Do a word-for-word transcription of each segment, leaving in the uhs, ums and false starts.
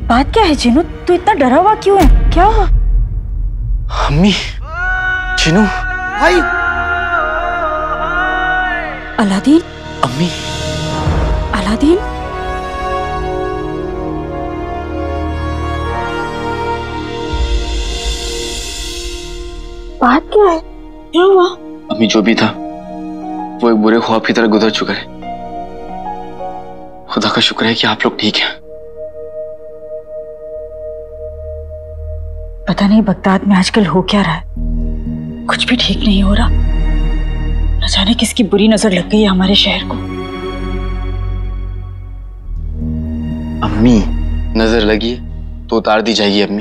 बात क्या है जिनू? तू इतना डरा हुआ क्यों है? क्या हुआ? अम्मी, जिनू भाई। अलादीन। अम्मी। अलादीन। बात क्या है? क्या हुआ? अम्मी, जो भी था वो एक बुरे ख्वाब की तरह गुजर चुका है। खुदा का शुक्र है कि आप लोग ठीक हैं। पता नहीं बगदाद में आजकल हो क्या रहा है, कुछ भी ठीक नहीं हो रहा। न जाने किसकी बुरी नजर लग गई है हमारे शहर को। अम्मी, नजर लगी तो उतार दी जाएगी अम्मी।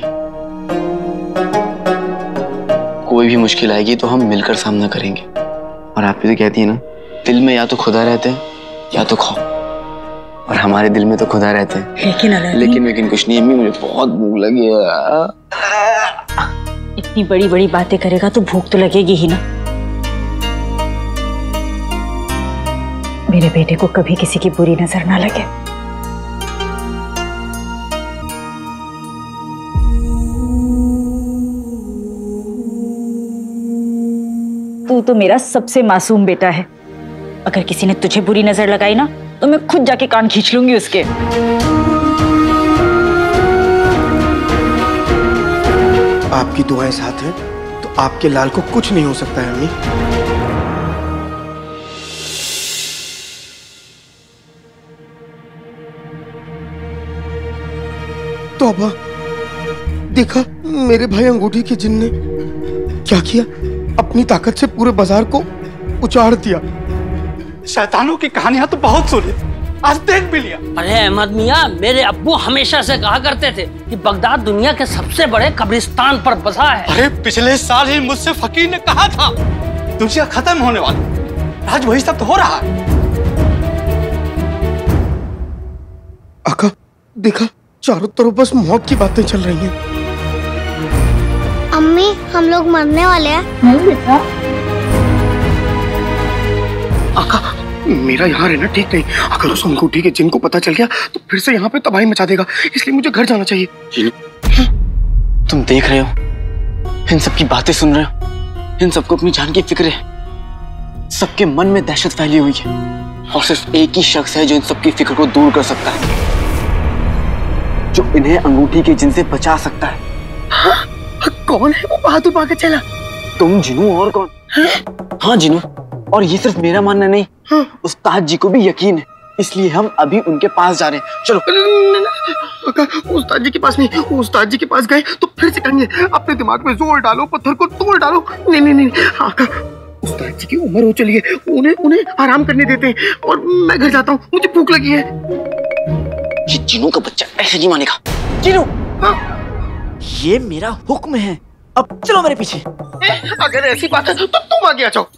कोई भी मुश्किल आएगी तो हम मिलकर सामना करेंगे। और आप भी तो कहती है ना, दिल में या तो खुदा रहते हैं या तो खौफ, और हमारे दिल में तो खुदा रहते हैं। लेकिन लेकिन लेकिन कुछ नहीं अम्मी, मुझे बहुत भूख लगी है। इतनी बड़ी बड़ी बातें करेगा तो भूख तो लगेगी ही ना। मेरे बेटे को कभी किसी की बुरी नजर ना लगे। तू तो मेरा सबसे मासूम बेटा है। अगर किसी ने तुझे बुरी नजर लगाई ना तो मैं खुद जाके कान खींच लूंगी उसके। आपकी दुआएं साथ हैं तो आपके लाल को कुछ नहीं हो सकता है अम्मी। तौबा, देखा मेरे भाई अंगूठी के जिन ने क्या किया? अपनी ताकत से पूरे बाजार को उचाड़ दिया। शैतानों की कहानियां तो बहुत सुनी, आज देख भी लिया। अरे अहमद मियाँ, मेरे अब्बू हमेशा से कहा करते थे कि बगदाद दुनिया के सबसे बड़े कब्रिस्तान पर बसा है। अरे पिछले साल ही मुझसे फकीर ने कहा था दुनिया खत्म होने वाली, आज वही सब तो हो रहा है। आका, देखा चारों तरफ बस मौत की बातें चल रही हैं। अम्मी, हम लोग मरने वाले हैं। नहीं बेटा। आका, मेरा यहाँ रहना ठीक नहीं। अगर उस अंगूठी के जिन को पता चल गया तो फिर से यहाँ पे तबाही मचा देगा, इसलिए मुझे घर जाना चाहिए। तुम देख रहे हो, इन सब की बातें सुन रहे हो, इन सबको अपनी जान की फिक्र है। सबके मन में दहशत फैली हुई है और सिर्फ एक ही शख्स है जो इन सबकी फिक्र को दूर कर सकता है, जो इन्हें अंगूठी के जिन से बचा सकता है। हाँ? कौन है वो बहादुर भागे चला? तुम जिनू, और कौन? हाँ, हाँ जिनू, और ये सिर्फ मेरा मानना नहीं, हाँ। उस्ताद जी को भी यकीन है, इसलिए हम अभी उनके पास जा रहे हैं। चलो। उस्ताद जी के पास नहीं, उस्ताद जी के पास गए तो फिर से कहेंगे अपने दिमाग में जोर डालो, पत्थर को तोड़ डालो। नहीं नहीं नहीं, आका, उस्ताद जी की उम्र हो चली है, उन्हें उन्हें आराम करने देते हैं और मैं घर जाता हूँ, मुझे भूख लगी है। ये जिनू का बच्चा ऐसे नहीं मानेगा। जिनू, हाँ? ये मेरा हुक्म है, अब चलो मेरे पीछे। ए, अगर ऐसी बात है तो तुम आगे आ जाओ।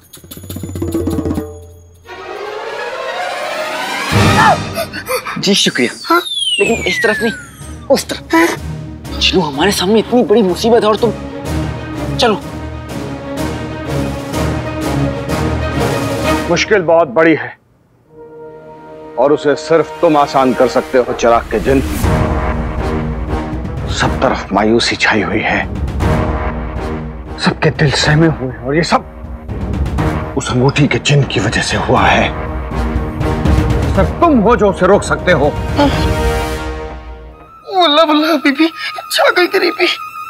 जी शुक्रिया। हाँ? लेकिन इस तरफ नहीं, उस तरफ। हाँ? जिनू, हमारे सामने इतनी बड़ी मुसीबत है और तुम, चलो। मुश्किल बहुत बड़ी है और उसे सिर्फ तुम आसान कर सकते हो चिराग के जिन। सब तरफ मायूसी छाई हुई है, सबके दिल सहमे हुए हैं और ये सब उस अंगूठी के जिन की वजह से हुआ है। सिर्फ तुम हो जो उसे रोक सकते हो। वल्लाह वल्लाह बीबी, छा गई गरीबी।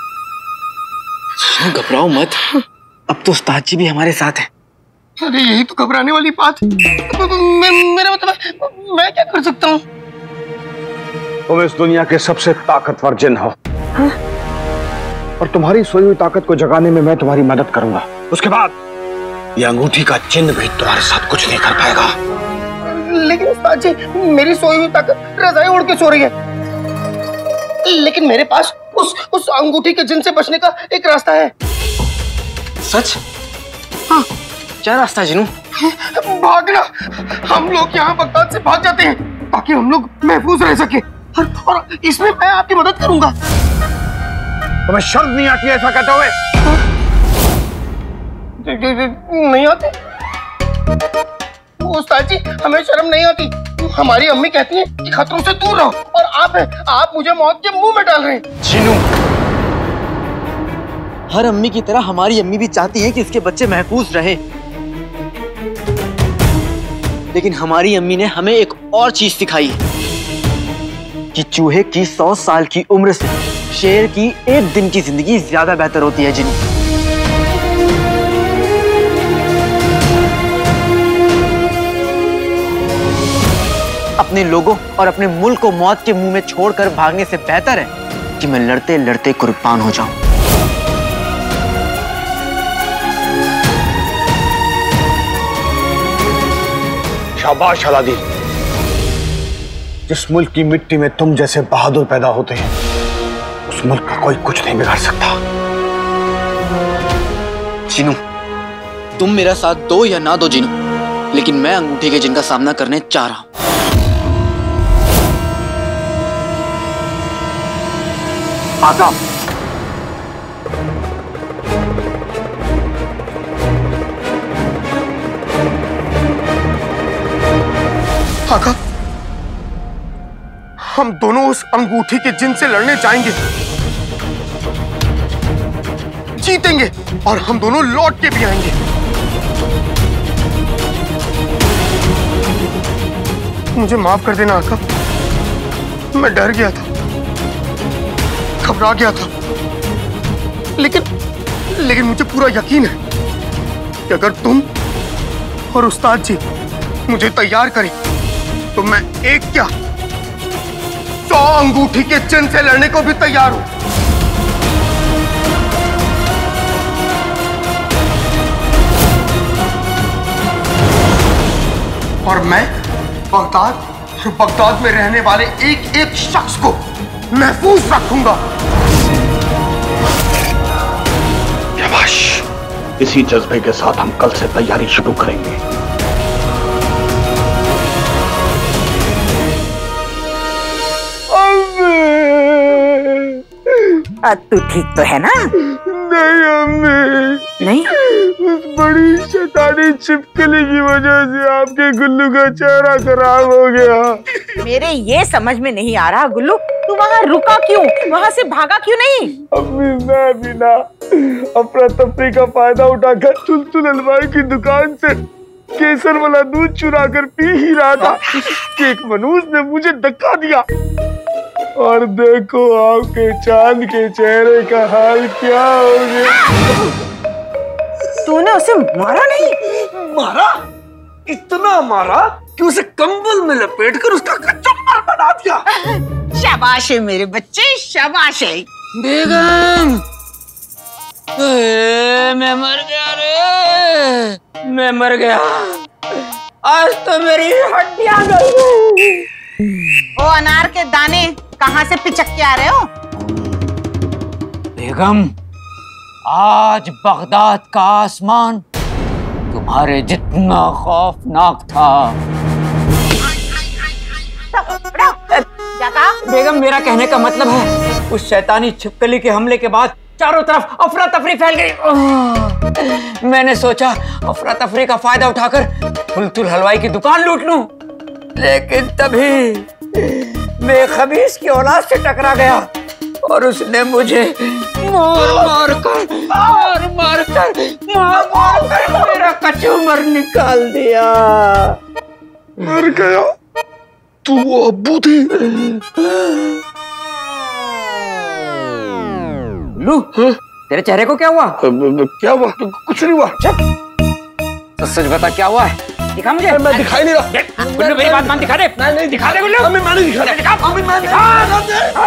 घबराओ मत, अब तो उस्ताद जी भी हमारे साथ हैं। अरे यही तो घबराने वाली बात। मैं, मेरा मतलब मैं क्या कर सकता हूँ? तुम इस दुनिया के सबसे ताकतवर जिन हो। हाँ? और तुम्हारी सोई हुई ताकत को जगाने में मैं तुम्हारी मदद करूंगा। उसके बाद ये अंगूठी का जिन भी तुम्हारे साथ कुछ नहीं कर पाएगा। लेकिन उस्ताद जी, मेरी सोई हुई ताकत रज़ाई ओढ़ के सो रही है। लेकिन मेरे पास उस उस अंगूठी के जिन से बचने का एक रास्ता है। सच? हाँ। क्या रास्ता जिनू? भागना। हम लोग यहाँ बगदाद से भाग जाते हैं ताकि हम लोग महफूज रह सके, और, और इसमें मैं आपकी मदद करूंगा। तुम्हें शर्म नहीं आती ऐसा कहते हुए? नहीं आती। उस्ताद जी हमें शर्म नहीं आती। हमारी अम्मी कहती है कि खतरों से दूर रहो और आप हैं, आप मुझे मौत के मुंह में डाल रहे हैं। जीनू, हर अम्मी की तरह हमारी अम्मी भी चाहती है कि इसके बच्चे महफूज रहे, लेकिन हमारी अम्मी ने हमें एक और चीज सिखाई है कि चूहे की सौ साल की उम्र से शेर की एक दिन की जिंदगी ज्यादा बेहतर होती है। जीनू, अपने लोगों और अपने मुल्क को मौत के मुंह में छोड़कर भागने से बेहतर है कि मैं लड़ते लड़ते कुर्बान हो जाऊं। शाबाश अलादीन, जिस मुल्क की मिट्टी में तुम जैसे बहादुर पैदा होते हैं उस मुल्क का कोई कुछ नहीं बिगाड़ सकता। जीनू, तुम मेरा साथ दो या ना दो जीनू, लेकिन मैं अंगूठी के जिन का सामना करने चाह रहा हूं। आका, आका, हम दोनों उस अंगूठी के जिन से लड़ने जाएंगे, जीतेंगे और हम दोनों लौट के भी आएंगे। मुझे माफ कर देना आका, मैं डर गया था, घबरा गया था, लेकिन लेकिन मुझे पूरा यकीन है कि अगर तुम और उस्ताद जी मुझे तैयार करें तो मैं एक क्या सौ अंगूठी के चिन्ह से लड़ने को भी तैयार हूं। और मैं बगदाद और बगदाद में रहने वाले एक एक शख्स को महफूज रखूंगा। शाबाश, इसी जज्बे के साथ हम कल से तैयारी शुरू करेंगे। तू ठीक तो है ना? नहीं अम्मी, नहीं, उस बड़ी शैतानी छिपकली की वजह से आपके गुल्लू का चेहरा खराब हो गया। मेरे ये समझ में नहीं आ रहा गुल्लू, तू वहाँ रुका क्यों? वहाँ से भागा क्यों नहीं? अम्मी, मैं भी ना अफरा तफरी का फायदा उठाकर चुलचुल हलवाई की दुकान से केसर वाला दूध चुरा कर पी ही रहा था कि एक मनूस ने मुझे धक्का दिया और देखो आपके चांद के चेहरे का हाल क्या हो गया। तूने उसे मारा नहीं? मारा? इतना मारा कि उसे कंबल में लपेटकर उसका कच्चा मार बना दिया। शाबाश है मेरे बच्चे, शाबाश है। बेगम, मैं मर गया रे, मैं मर गया। आज तो मेरी हड्डियां गई। ओ अनार के दाने, कहाँ से पिचक के आ रहे हो? बेगम, आज बगदाद का आसमान तुम्हारे जितना खौफनाक था। बेगम, मेरा कहने का मतलब है उस शैतानी छिपकली के हमले के बाद चारों तरफ अफरा तफरी फैल गई। मैंने सोचा अफरा तफरी का फायदा उठाकर तुलतुल हलवाई की दुकान लूट लूं, लेकिन तभी मैं खबीस की औलाद से टकरा गया और उसने मुझे मार मार कर मार मार कर मार मार कर मेरा कचूमर निकाल दिया। मर गया? तू वो अब्बू थे? लू, तेरे चेहरे को क्या हुआ? क्या हुआ? कुछ नहीं हुआ। तो सच बता, क्या हुआ है? दिखा मुझे। मैं दिखाई नहीं रहा। गुल्लू, मेरी बात मान, दिखा दे। नहीं नहीं दिखा दे गुल्लू। मैं नहीं दिखा दिखा। अम्मी, मैं नहीं।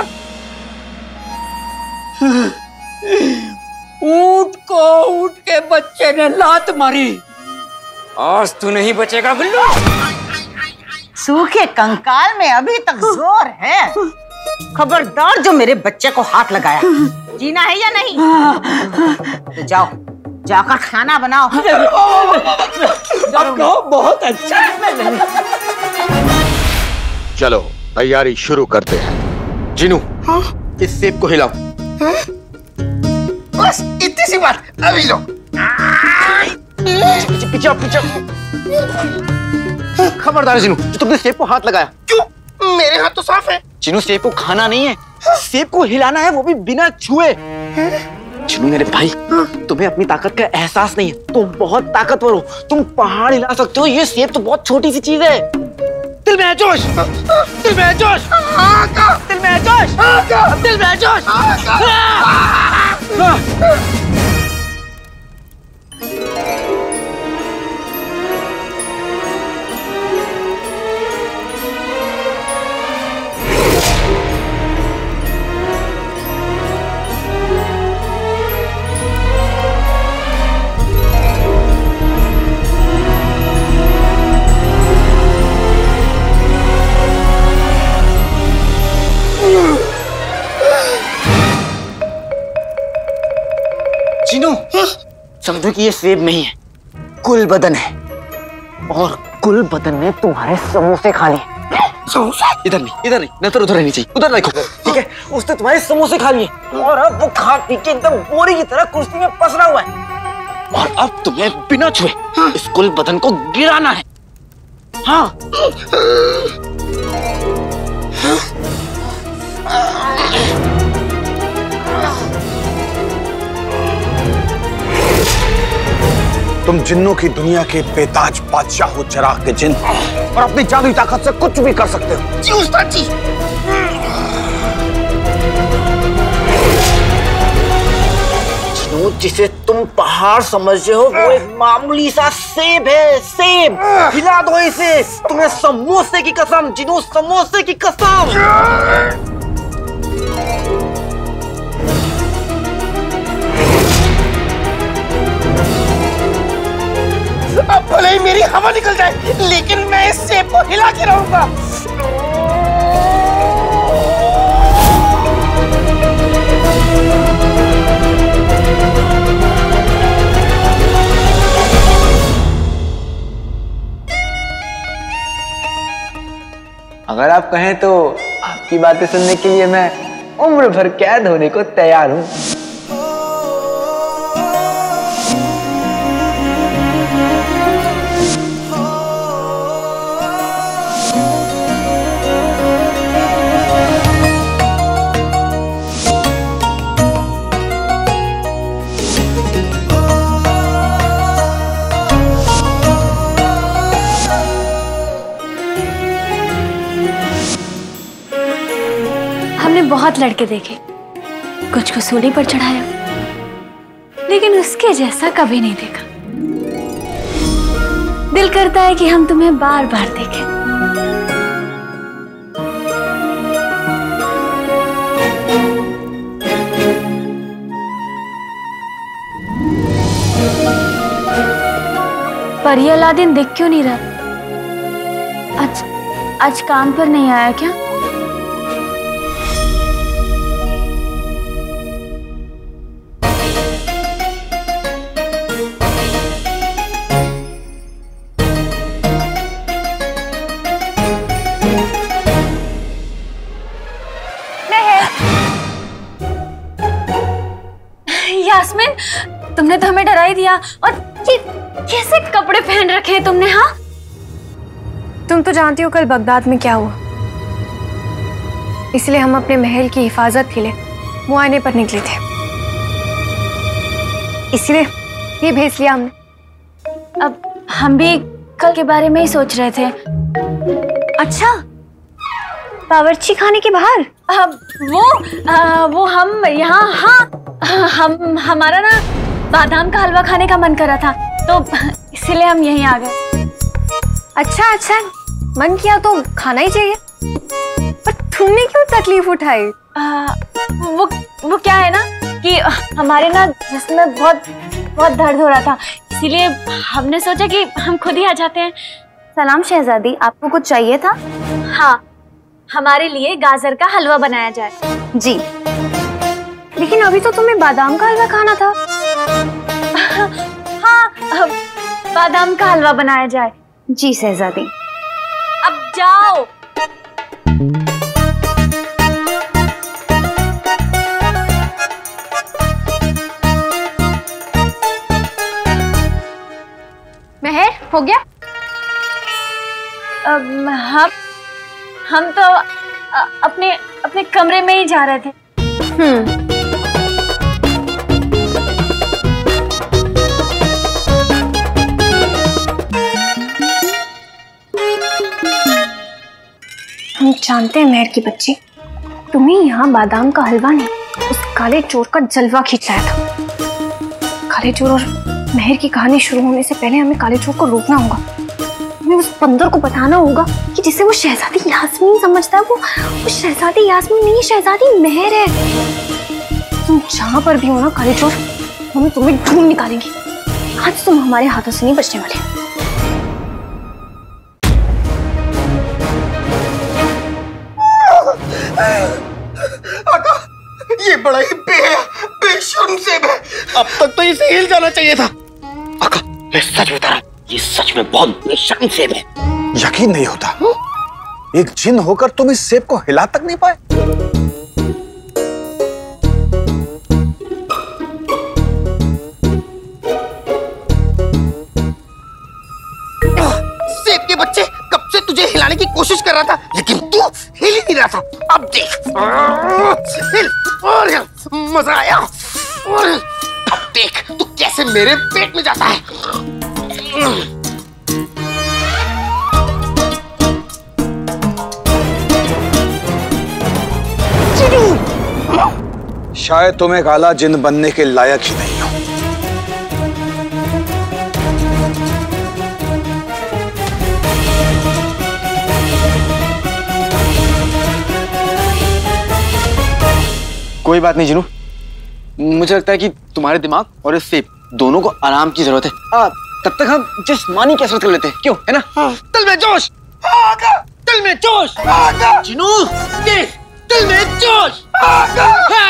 ऊंट को ऊंट के बच्चे ने लात मारी, आज तू नहीं बचेगा गुल्लू। सूखे कंकाल में अभी तक जोर है। खबरदार जो मेरे बच्चे को हाथ लगाया। जीना है या नहीं? तो जाओ, जाकर खाना बनाओ। अब कहो बहुत अच्छा। चलो तैयारी शुरू करते हैं। जीनू, इस सेब को हिलाओ। बस इतनी सी बात, अभी लो। पीछे पीछे पीछे। खबरदार जिनू, जो तुमने सेब को हाथ लगाया। क्यों? मेरे हाथ तो साफ है। जिनू सेब को खाना नहीं है, सेब को हिलाना है, वो भी बिना छुए। जिनू मेरे भाई, तुम्हें अपनी ताकत का एहसास नहीं है। तुम बहुत ताकतवर हो, तुम पहाड़ हिला सकते हो, ये सेब तो बहुत छोटी सी चीज है। दिल में है जोश, दिल में है जोश, दिल में है जोश, दिल में है जोश। समझो कि ये सेब नहीं है, कुल बदन है, और कुल बदन ने तुम्हारे समोसे खा लिए। समोसे? इधर नहीं, इधर नहीं, नजर उधर रहनी चाहिए, उधर देखो। ठीक है, उसने तुम्हारे समोसे खा लिए और अब वो खा पी के एकदम बोरी की तरह कुर्सी में पसरा हुआ है, और अब तुम्हें बिना छुए इस कुल बदन को गिराना है। हाँ, तुम जिन्नों की दुनिया के बेताज बादशाह हो, चिराग के जिन, और अपनी जादुई ताकत से कुछ भी कर सकते हो। जी उस्ताद जी। जिन्नों, जिसे तुम पहाड़ समझते हो, वो एक मामूली सा सेब है। सेब, हिला दो इसे। तुम्हें समोसे की कसम जिन्नों, समोसे की कसम। अब भले ही मेरी हवा निकल जाए, लेकिन मैं इस सेब को हिला के रहूंगा। अगर आप कहें तो आपकी बातें सुनने के लिए मैं उम्र भर कैद होने को तैयार हूं। बहुत लड़के देखे, कुछ को सूली पर चढ़ाया, लेकिन उसके जैसा कभी नहीं देखा। दिल करता है कि हम तुम्हें बार बार देखें। पर ये अलादीन दिख क्यों नहीं रहा? आज आज काम पर नहीं आया क्या? तुमने तो हमें डरा ही दिया, और ये कैसे कपड़े पहन रखे हैं तुमने? हाँ, तुम तो जानती हो कल बगदाद में क्या हुआ, इसलिए हम अपने महल की हिफाजत के लिए मुआयने पर निकले थे, इसलिए ये भेज लिया हमने। अब हम भी कल के बारे में ही सोच रहे थे। अच्छा, बावर्ची खाने के बाहर? आ, वो आ, वो हम यहाँ, हाँ हम हमारा ना बादाम का हलवा खाने का मन कर रहा था, तो इसीलिए हम यहीं आ गए। अच्छा अच्छा, मन किया तो खाना ही चाहिए, पर तुमने क्यों तकलीफ उठाई? आ, वो वो क्या है ना कि हमारे ना जिसमें बहुत बहुत दर्द हो रहा था, इसीलिए हमने सोचा कि हम खुद ही आ जाते हैं। सलाम शहजादी, आपको कुछ चाहिए था? हाँ, हमारे लिए गाजर का हलवा बनाया जाए। जी, लेकिन अभी तो तुम्हें बादाम का हलवा खाना था। हाँ, बादाम का हलवा बनाया जाए। जी शहजादी। अब जाओ। महर, हो गया? हम हम तो अ, अपने अपने कमरे में ही जा रहे थे। हम्म हम जानते हैं मेहर की बच्ची, तुम्हें यहाँ बादाम का हलवा नहीं, उस काले चोर का जलवा खींच लाया था। काले चोर और मेहर की कहानी शुरू होने से पहले हमें काले चोर को रोकना होगा। हमें उस बंदर को बताना होगा कि जिसे वो शहजादी यास्मीन समझता है, वो वो शहजादी यास्मीन नहीं, शहजादी मेहर है। तुम जहाँ पर भी हो ना काले चोर, हम तुम्हें ढूंढ निकालेंगे। आज तुम हमारे हाथों से नहीं बचने वाले। आका, ये बड़ा ही बे बेशर्म सेब है। अब तक तो इसे हिल जाना चाहिए था। आका, मैं सच बता रहा हूँ, ये सच में बहुत बेशर्म सेब है। यकीन नहीं होता, एक जिन होकर तुम इस सेब को हिला तक नहीं पाए। सेब के बच्चे, कब से तुझे हिलाने की कोशिश कर रहा था, लेकिन तू हिल ही नहीं रहा था। अब देख, हिल और हिल, मजा आया। और अब देख तू कैसे मेरे पेट में जाता है। शायद तुम एक आला जिन बनने के लायक ही नहीं हो। कोई बात नहीं जिनू, मुझे लगता है कि तुम्हारे दिमाग और इस सेब दोनों को आराम की जरूरत है। आ, तब तक हम जिस्मानी कसरत कर लेते हैं, क्यों, है ना? हाँ। दिल में जोश, आगा, दिल में जोश, आगा। जिनू, देख, दिल में जोश, आगा।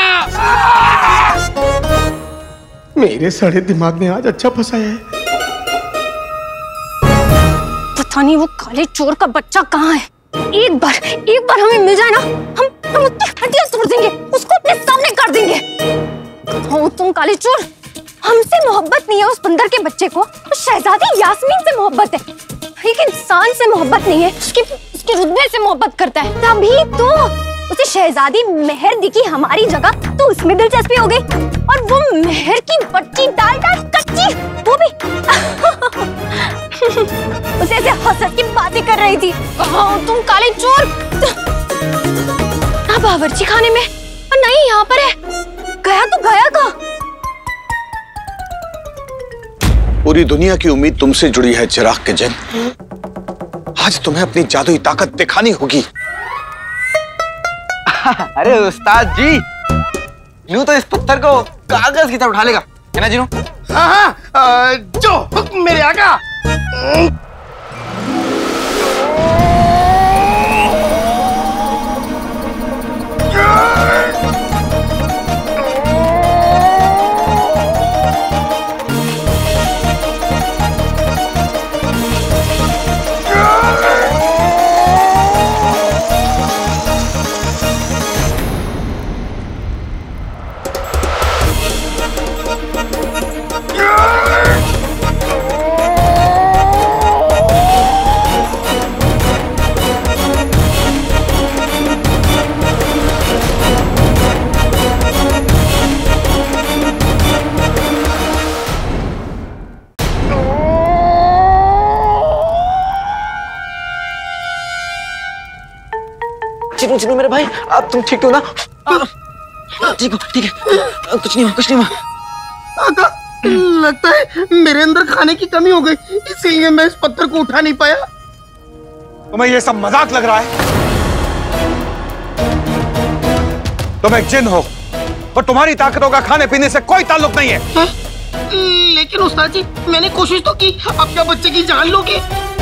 मेरे सड़े दिमाग ने आज अच्छा फंसाया है। पता नहीं वो काले चोर का बच्चा कहाँ है। एक बार एक बार हमें मिल जाए ना, हम हम उसकी हड्डियां तोड़ देंगे, उसको अपने सामने कर देंगे। कहो तुम काले चोर, हमसे मोहब्बत नहीं है उस बंदर के बच्चे को, तो शहजादी यास्मीन से मोहब्बत है। एक इंसान से मोहब्बत नहीं है, उसकी उसके रुतबे से मोहब्बत करता है। तभी तो उसे शहजादी मेहर दिखी हमारी जगह, तो उसमें दिलचस्पी हो गई। और वो मेहर की बच्ची डाल डाल कच्ची, वो भी उसे ऐसे हंस की बातें कर रही थी। कहाँ तुम काले चोर? ना बावर्ची खाने में, और नहीं यहाँ पर है। गया तो गया कहाँ? पूरी दुनिया की उम्मीद तुमसे जुड़ी है चिराग के जिन। आज तुम्हें अपनी जादुई ताकत दिखानी होगी। अरे उस्ताद जी, यूं तो इस पत्थर को कागज की तरह उठा लेगा, है ना जिनू? हाँ हाँ, जो हुक्म मेरे आका। चिनू चिनू मेरे भाई, आप तुम ठीक हो ना? ठीक हो, ठीक है, कुछ नहीं हुआ, कुछ नहीं हुआ। आका, लगता है मेरे अंदर खाने की कमी हो गई, इसीलिए मैं इस पत्थर को उठा नहीं पाया। तुम्हें ये सब मजाक लग रहा है? तुम एक जिन हो और तुम्हारी ताकतों का खाने पीने से कोई ताल्लुक नहीं है। हा? लेकिन उस्ताद जी, मैंने कोशिश तो की, अब क्या बच्चे की जान लोगे?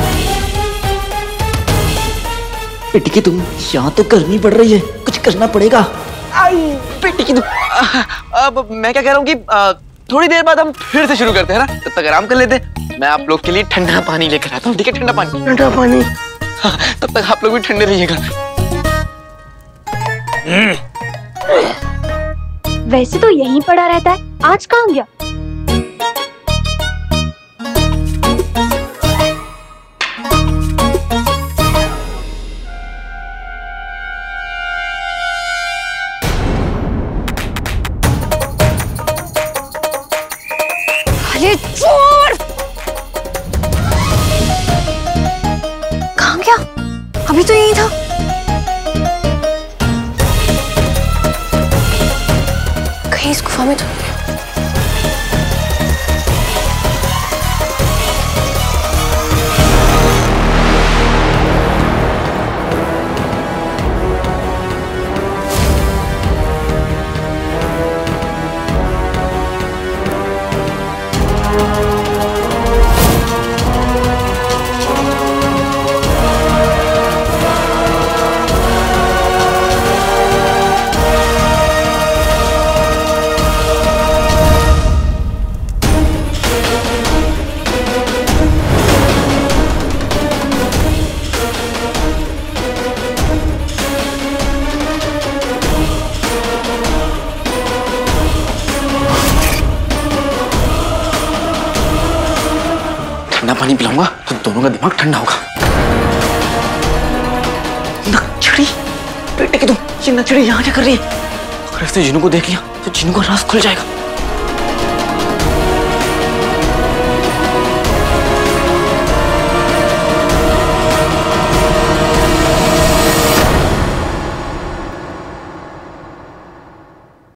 बेटी की तुम यहाँ तो करनी पड़ रही है, कुछ करना पड़ेगा। आई बेटी की तुम। अब मैं क्या कह रहा हूँ कि आ, थोड़ी देर बाद हम फिर से शुरू करते हैं ना, तब तक आराम कर लेते हैं। मैं आप लोग के लिए ठंडा पानी लेकर आता हूँ, ठीक है? ठंडा पानी, ठंडा पानी। हाँ, तब तक आप लोग भी ठंडे रहिएगा। वैसे तो यहीं पड़ा रहता है, आज कहाँ गया? भी तो यही था। कहीं इस गुफा में तो नहीं है। ठंडा पानी पिलाऊंगा तो दोनों का दिमाग ठंडा होगा। नक्चड़ी, बेटे की तुम ये नक्चड़ी यहाँ क्या कर रही है? अगर इसने जिन्नू को देख लिया तो जिन्नू का राज खुल जाएगा।